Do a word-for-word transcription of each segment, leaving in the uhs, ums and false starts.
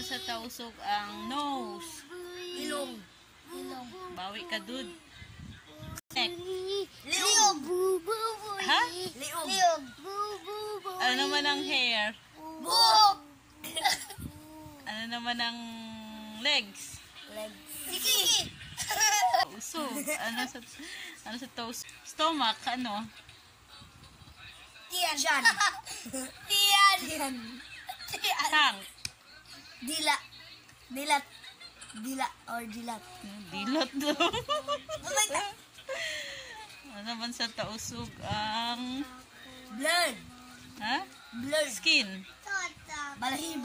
sa tausog ang nose? Ilong. Ilong. Bawi ka, dude. Neck. Liog. Ha? Liog. Liog. Ano naman ang hair? Buhok. Ano naman ang legs? Legs. Siki. Tausog. Ano sa ano sa tausog? Stomach, ano? Tiyan. Tiyan. Tiyan. Tiyan. Tiyan. Tank. Dila. Dilat. Dila or dilat. Dilot daw. Oh my God. Ano naman sa tausog ang Blood. ha? Blood. Skin. Balahibo.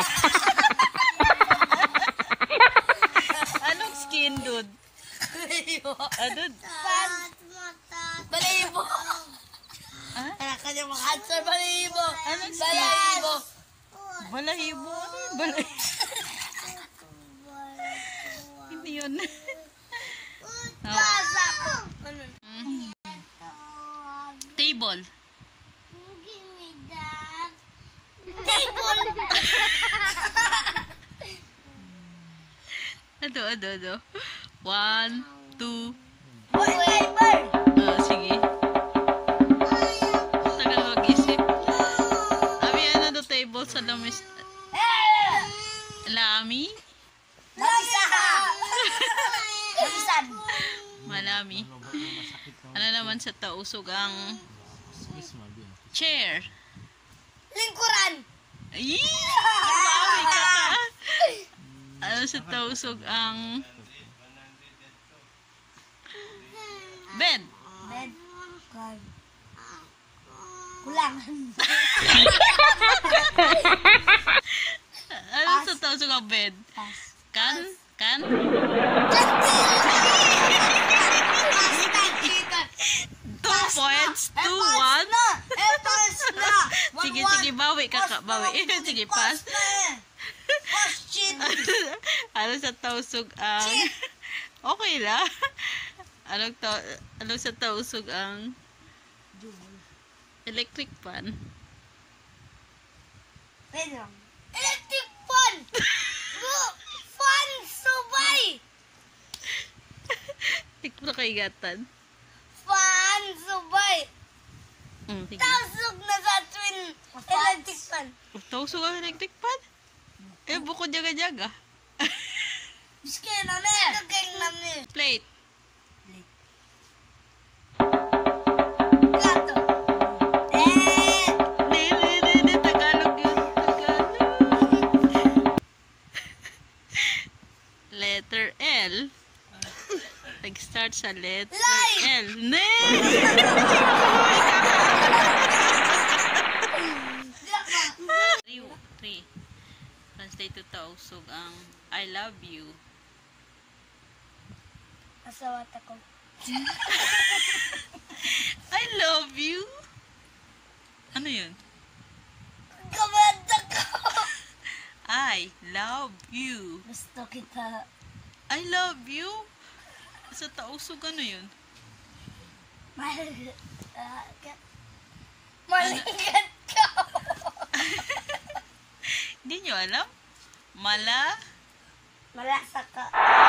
Anong skin, dude? Balahibo. Ah, dude. Balahibo. Ha? Anak ka niya maka-answer. Balahibo. Anong skin? Balahibo. Balahibo. Ano yung balahibo? Hindi yun. Oh. Mm. Table. Table. Ano, ano, ano? One, two. Table. Oh, sige. Tagal mag-isip. Abi, ano do table sa lamis? Lami? Lamisan. Malami. Ano naman sa tausog ang chair? Lingkuran. Ay! Bawi ka ka! Ano sa tausog ang bed? Bed. Card. Kulangan. Ano sa tausog ang bed? Pass. Kan? Kan? Two points, two, one. Pass na. Sige, sige, bawi ka ka, bawi. Sige, pass. Pass, cheat. Ano sa tausog ang okay lang. Anong ta ano sa tausog ang electric fan? Pwede lang. Electric fan! Fan subay! Ikaw na kaigatan. Fan subay! Mm, sige. Tausog na sa twin electric fan. Tausog ang electric fan? Eh, buko jaga-jaga. Biski nami! Kageng nami! Plate. Plato! Eh! Di, di, di, di, Tagalog yun. Tagalog. Letter L. Nag-start sa letter Lie! L. Ne! Three. Three. Translate to tausog ang I love you. Asawat ako. I love you? Ano yun? Kamanda ko! I love you. Gusto kita. I love you? Sa tausog ano yun? Mahal ka. Malingat ka. Hindi nyo alam? Mala? Malasa ka.